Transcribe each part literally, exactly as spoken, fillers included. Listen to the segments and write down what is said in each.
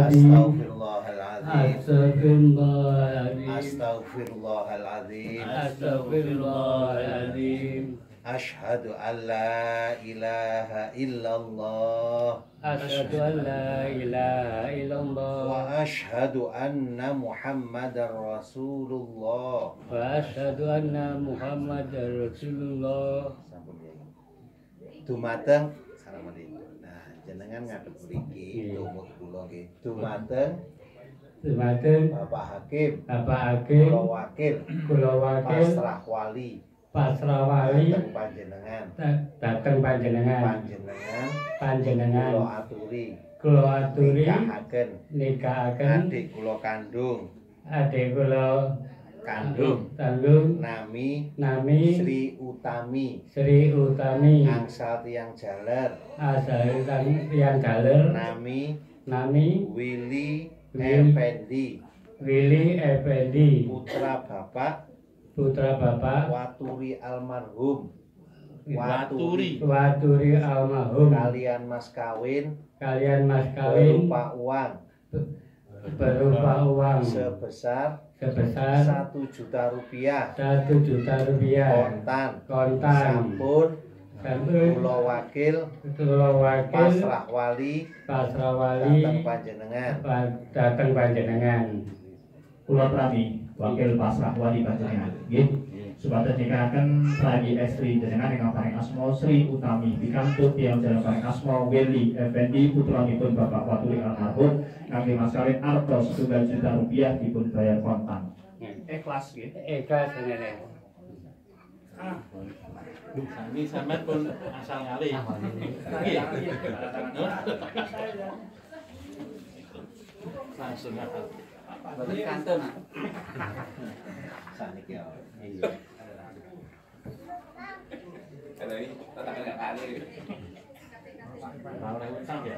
Astaghfirullahaladzim. Astaghfirullahaladzim. Asyhadu an la ilaha illallah. Asyhadu an la ilaha illallah. Wa asyhadu anna Muhammadar Rasulullah. Wa asyhadu anna Muhammadar Rasulullah. Dumateng salamualaikum. Nah, jenengan ngadep mriki tumut kula nggih. Dumateng Dumateng Bapak Hakim. Bapak Hakim. Kula wakil. Kula wakil. Pasrah wali. Pasrah wali dateng panjenengan dateng panjenengan panjenengan panjenengan kula aturi kula aturi nikahaken nikahaken adik kula kandung adik kula kandung kandung nami nami Sri Utami Sri Utami angsal tiyang jaler asal tiyang jaler nami nami Willy Effendi Willy Effendi putra bapak putra bapak Waturi almarhum Waturi Waturi almarhum kalian mas kawin kalian mas kawin berupa uang berupa uang sebesar sebesar satu juta rupiah satu juta rupiah kontan kontan sampun sampun kula wakil kula wakil pasrah wali pasrah wali datang panjenengan datang panjenengan kula prami wakil pasrah wali panjenengan nggih supados nikahaken ragi estri jenengan ingkang paring asma Sri Utami pikantuk tiyang jalan paring asma Willy Effendi putranipun Bapak Waturi almarhum kangge mas kawin arta setunggal juta rupiah dipun bayar kontan ikhlas nggih ikhlas ngene ah duh sami sampean pun asal ngalih nggih langsung ngapal Bapak kantor nak. Saniki ya. Iya. Kalau ini tak enggak kali. Kalau utang ya.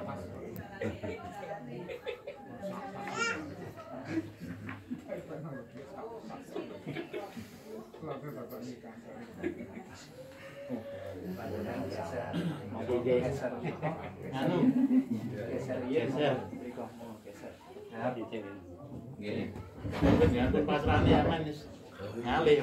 Lalu Bapak nikah. Mau geser. Anu. Geser iya. Geser. Geser. Nah, dicengin. Nggih. Nyambut pasrane aman wis ngalih.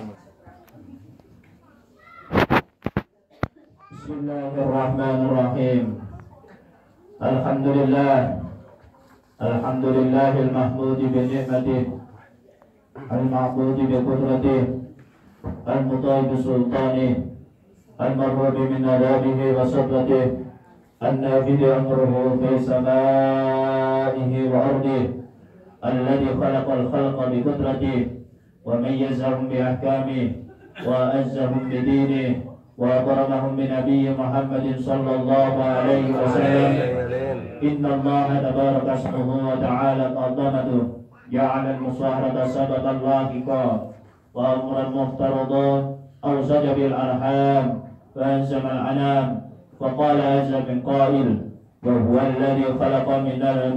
Bismillahirrahmanirrahim. Alhamdulillah. Alhamdulillahil mahmudi bi ni'matih. Al-ma'budi bi qudratihi. Al-muta'i bi sultanih. Al-marhumi min adabihi wa sadratihi. An-nafidi amruhu fi samaihi wa ardihi. الذي خلق الخلق بقدرته وميزهم بأحكامه وأعزهم بدينه وأكرمهم بنبي محمد صلى الله عليه وسلم إن الله تبارك اسمه وتعالى قدمته جعل المصاهرة سببا لاحقا وأمرا مفترضا أوصج بالأرحام فأنزم الأنام فقال عز من قائل وهو الذي خلق من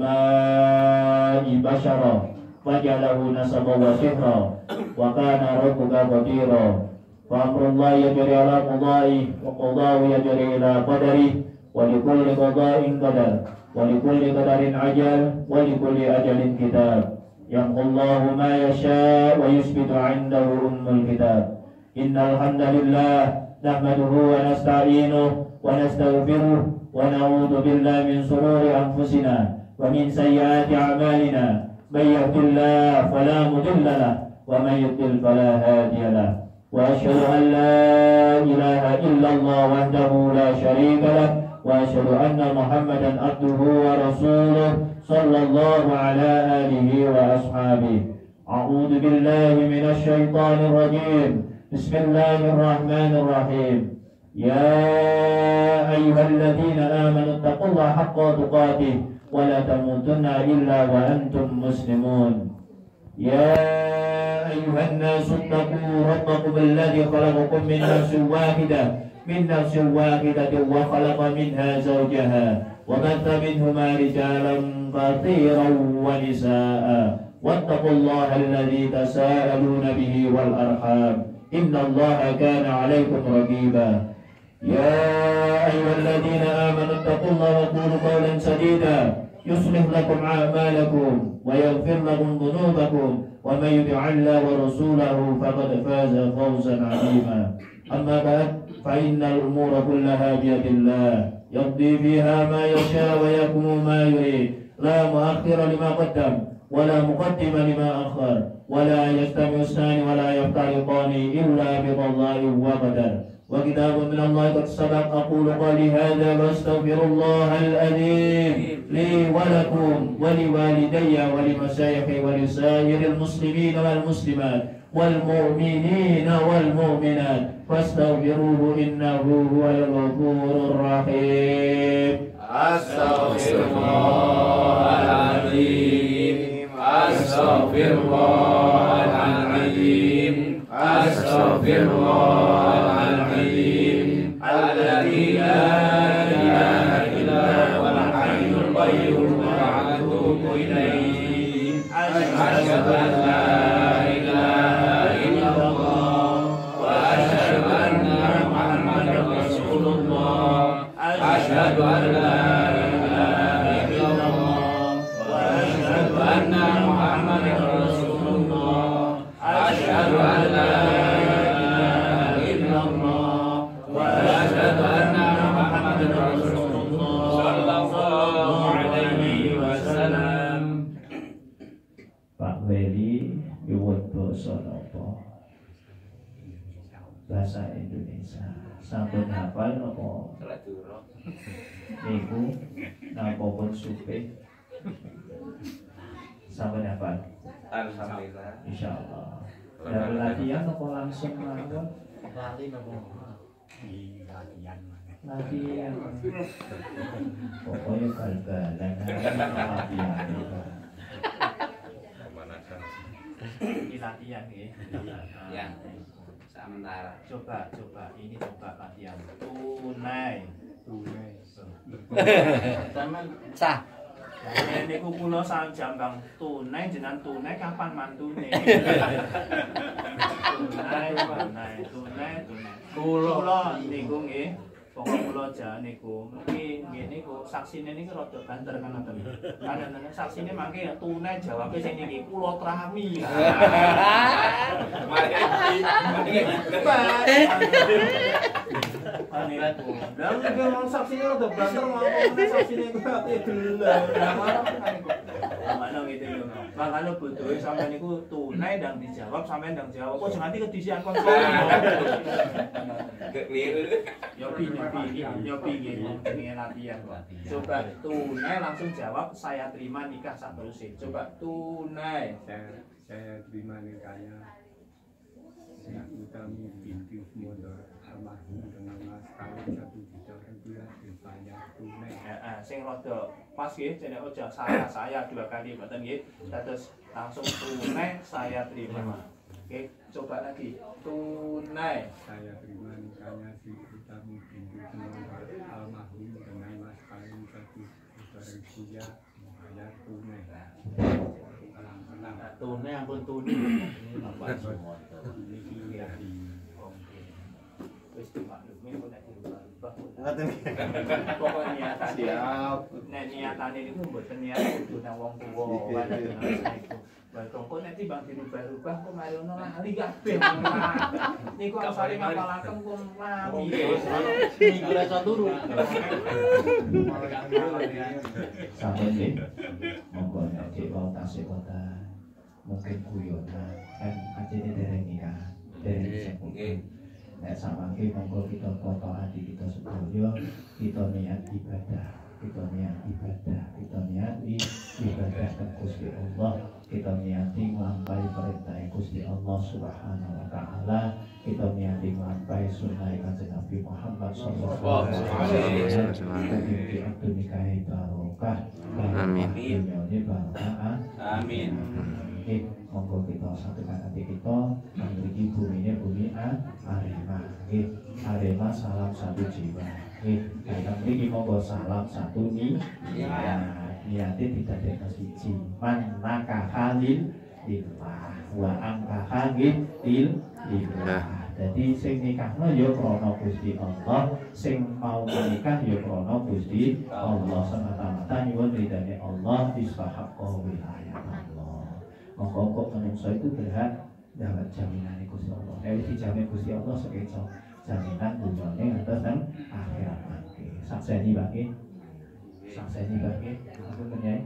الماء بشرا فجعله نسبا وسحرا وكان ربك قديرا فأمر الله يجري على قضائه وقضاه يجري إلى قدره ولكل قضاء قدر ولكل قدر عجل ولكل أجل كتاب يمحو الله ما يشاء ويثبت عنده أم الكتاب إن الحمد لله نحمده ونستعينه ونستغفره ونعوذ بالله من شرور أنفسنا ومن سيئات أعمالنا من يهد الله فلا مضل له ومن يضلل فلا هادي له وأشهد أن لا إله إلا الله وحده لا شريك له وأشهد أن محمدا عبده ورسوله صلى الله على آله وأصحابه أعوذ بالله من الشيطان الرجيم بسم الله الرحمن الرحيم يا أيها الذين آمنوا اتقوا الله حق تقاته ولا تموتن إلا وأنتم مسلمون يا أيها الناس اتقوا ربكم الذي خلقكم من نفس واحدة من نفس واحدة وخلق منها زوجها وبث منهما رجالا كثيرا ونساء واتقوا الله الذي تساءلون به والأرحام إن الله كان عليكم رقيبا يا أيها الذين آمنوا اتقوا الله وقولوا قولا سديدا يصلح لكم أعمالكم ويغفر لكم ذنوبكم ومن يطع الله ورسوله فقد فاز فوزا عظيما. أما بعد فإن الأمور كلها بيد الله يقضي فيها ما يشاء ويحكم ما يريد لا مؤخر لما قدم ولا مقدم لما أخر ولا يجتمع اثنان ولا يفترقان إلا بقضاء وقدر وكتاب من الله قد سبق. أقول قولي هذا واستغفر الله العظيم لي ولكم ولوالدي ولمشايخي ولسائر المسلمين والمسلمات والمؤمنين والمؤمنات فاستغفروه إنه هو الغفور الرحيم. أستغفر الله العظيم أستغفر الله العظيم أستغفر الله العظيم الذي لا إله إلا هو الحي القيوم وأتوب إليه. أشهد أن لا إله إلا الله وأشهد أن محمدا رسول الله. أشهد أن لا إله إلا الله وأشهد أن محمدا رسول الله. أشهد أن لا إله إلا الله وأشهد أن محمدا رسول الله صلى الله عليه وسلم. Pak Weli Yuwun Boso Nopo bahasa Indonesia sampun hafal nopo niku napa pun supe sampun hafal Alhamdulillah. insyaallah. Dari latihan nopo langsung mawon lali nopo di latihan latihan pokoknya bal-balan latihan di latihan ya. Ya, sementara. Coba coba ini coba latihan tunai tunai. Sama Sah. Ya niku kula sajambang tunai jenengan tunai kapan mantune. Tunai tunai tunai tunai. Kula niku nggih pokok kula jan niku mungkin nggih niku saksine niku rada banter kan ngoten. Kan saksine mangke tunai jawabe sing niki kula trami. Mari Ane aku. Lah nek wong saksine rada banter ngomong saksine ku ate gelem. Lah mana niku. Mana gitu lho. Makane butuh sampeyan niku tunai dan dijawab sampeyan ndang jawab. Kok jangan kedisian kon. keliru. Yopi nyopi nyopi gitu ini latihan. Coba tunai langsung jawab saya terima nikah saterusé. Coba tunai. Saya saya terima nikahnya Nak Utami binti Mondor almarhum dengan mas kawin satu juta rupiah dibayar tunai. Heeh, sing rada pas nggih jenenge aja saya saya dua kali mboten nggih. Terus langsung tunai saya terima. Oke, coba lagi. Tunai. Saya terima nikahnya si Utami binti Mondor almarhum dengan mas kawin satu juta rupiah dibayar tunai. Nah, tunai ampun tunai. Ini Bapak semua. Ini dari Wis dimaklumi kok nek dirubah-rubah. Ngoten. Pokoke niatan siap. Nek niatane niku mboten niat kudu nang wong tuwa. Baiklah kok nek timbang dirubah-rubah kok mari ono lali kabeh. Niku asale ngapalaken kok lali. Niku ora iso turu. sampai nggih monggo nek cek wau tasih kota mungkin guyonan kan ajene dereng nikah dereng sepuh. Nek samangke monggo kita foto ati kita sedaya kita niat ibadah kita niat ibadah kita niat ibadah ke Gusti Allah kita niati nglampahi perintah Gusti Allah Subhanahu wa taala kita niati nglampahi sunnah Kanjeng Nabi Muhammad sallallahu alaihi wasallam di akad nikah barokah amin Amin. Oke, monggo kita satukan hati kita memiliki bumi ini bumi Arema. Oke, Arema salam satu jiwa. Oke, kita memiliki monggo salam satu nih. Ya, niatnya tidak ada siji. Man nakahalil lillah wa angkahalil lillah. Jadi sing nikahno ya krana Gusti Allah, sing mau menikah ya krana Gusti Allah, semata-mata nyuwun ridane Allah, istahaqqa wilayah Allah. Monggo kok manungsa itu berhak dapat jaminan Gusti Allah. Nek dijamin Gusti Allah sekeco jaminan dunyane ngantos nang akhirat mangke. Sakseni bae. Sakseni bae. Aku menyai.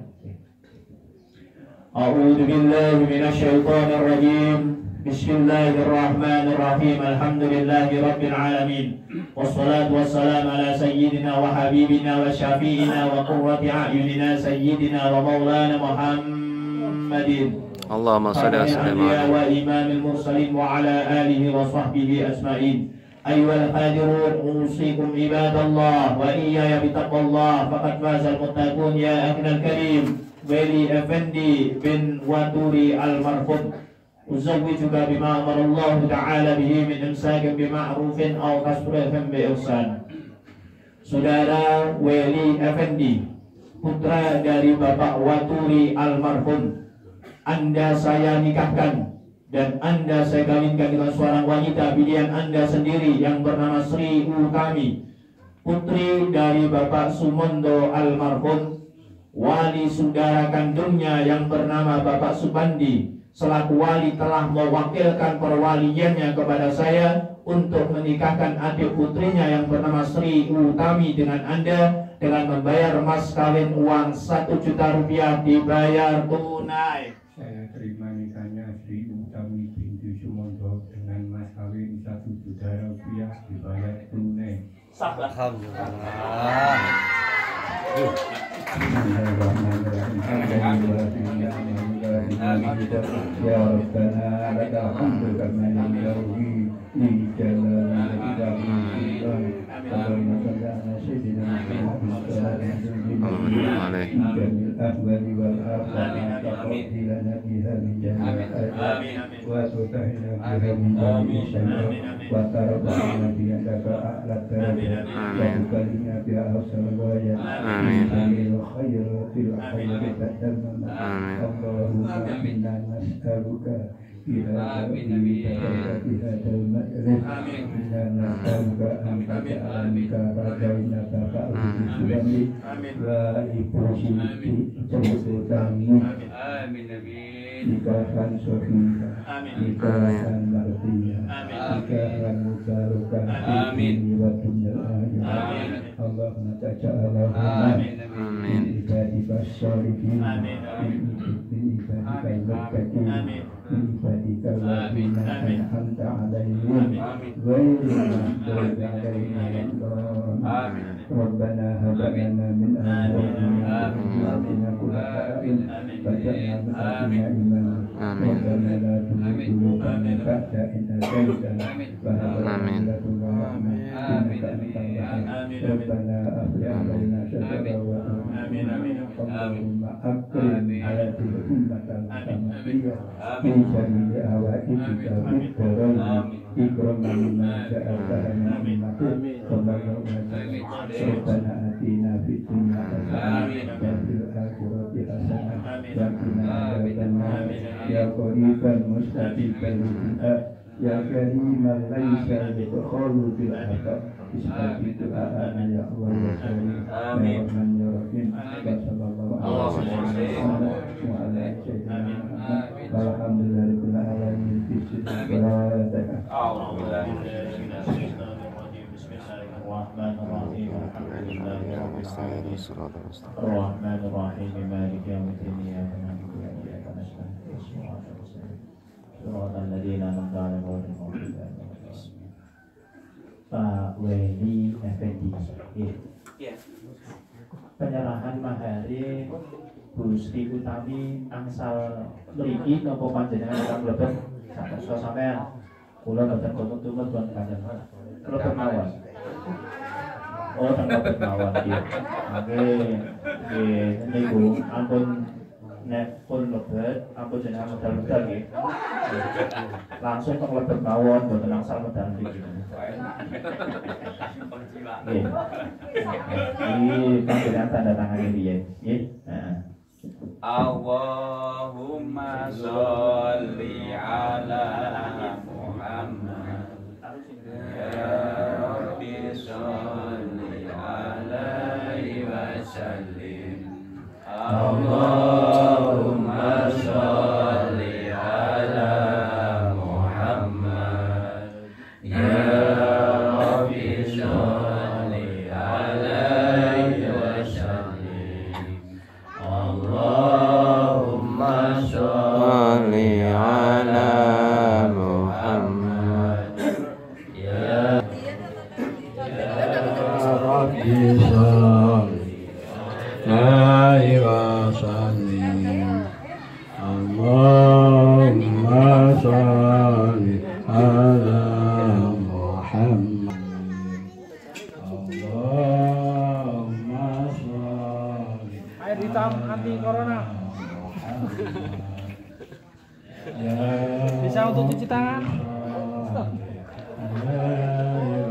A'udzu billahi minasy syaithanir rajim. Bismillahirrahmanirrahim. Alhamdulillahi rabbil alamin. Wassalatu wassalamu ala sayyidina wa habibina wa syafi'ina wa qurrati a'yunina sayyidina wa maulana Muhammadin. Allahumma shalli ala sayyidina wa imamil mursalin wa ala alihi wa sahbihi asma'in. Ayyuhal hadirun, usikum ibadallah wa iyaya bitaqwallah, faqad fazal muttaqun. Ya akhnal karim Weli Effendi bin Waturi al-Marhum, uzawwijuka bima amarallahu ta'ala bihi min imsakin bima'rufin aw kasrifin bi'ihsan. Saudara Weli Effendi, putra dari Bapak Waturi al-Marhum, Anda saya nikahkan dan Anda saya kawinkan dengan seorang wanita pilihan Anda sendiri yang bernama Sri Ukami, putri dari Bapak Sumondo almarhum, wali saudara kandungnya yang bernama Bapak Subandi. Selaku wali telah mewakilkan perwaliannya kepada saya untuk menikahkan adik putrinya yang bernama Sri Utami dengan Anda dengan membayar mas kawin uang satu juta rupiah dibayar tunai. Saya terima nikahnya Sri Utami binti Sumondo dengan mas kawin satu juta rupiah dibayar tunai. Alhamdulillah. Ya Rabbana lakal hamdu kama yanbaghi li jalali wajhika. Allahumma shalli ala sayyidina Muhammad wa ala alihi jamil ahwali wal afali taqabbal lana biha min jami'il wa tutahhina biha min jami'il syarri wa tarfa'na biha a'la darajat wa tukallimna biha awsal ghayat. Amin. الخير في الخير تتمم. اللهم إنا نسألك بهذا بهذا المأرف إنا نسألك أن تجعلك رجينك فأرض سلمي وإبوشي جوزتني nikahan sohiyah, nikahan mardiyah, nikahan mubarakah di wa dunyal akhirah. Allahumma taj'alna min ibadika sholihin, min ibadika al-muttaqin, min ibadika alladhina an'amta 'alaihim ghairil maghdubi 'alaihim waladdallin. Rabbana hab lana min azwajina wa dhurriyyatina qurrata a'yun waj'alna lil-muttaqina ربنا لا تزغ قلوبنا بعد إذ هديتنا وهب لنا من لدنك رحمة إنك أنت الوهاب. ربنا أفرغ علينا شكرا وتوفنا. اللهم أكرم هذه الأمة المحمدية في جميع حوائجك بالدارين إكراما مما جعلت لنا من مكين. ربنا آتنا في الدنيا حسنة وفي الآخرة حسنة وقنا عذاب النار. يا قريبا مستجيبا للدعاء يا كريما ليس يدخل بالعطاء استجب دعاءنا يا الله يا كريم يا رحمن يا رحيم. وصلى الله على سيدنا وعلى سيدنا محمد والحمد لله رب العالمين. في الصلاة الرحمن الرحيم الحمد لله رب العالمين الرحمن الرحيم مالك يوم الدين إياك نعبد وإياك نستعين صراط الذين أنعمت عليهم غير المغضوب عليهم. Pak Weli Effendi. Penyerahan mahari Bu Sri Utami angsal mriki napa panjenengan ingkang mlebet satus sampean. Kula boten tuntut-tuntut buat panjenengan. Mlebet mawon. Oh, mlebet mawon nggih. Nggih, nggih niku ampun nek pun mlebet ampun jenengan medal-medal nggih. Langsung kok mlebet mawon boten angsal medal niki. Nggih. Iki panjenengan tanda tangan iki nggih. Heeh. Allahumma sholli ala Muhammad Rabbi sholli alaihi wasallim. Allahumma sholli ala Muhammad. Ya Rabbi sholli alaihi wasallim. Allahumma sholli ala Muhammad. Ya Rabbi sholli alaihi wasallim. Allahumma sholli ala Muhammad. Allahumma sholli Air hitam anti corona. Bisa untuk cuci tangan. ala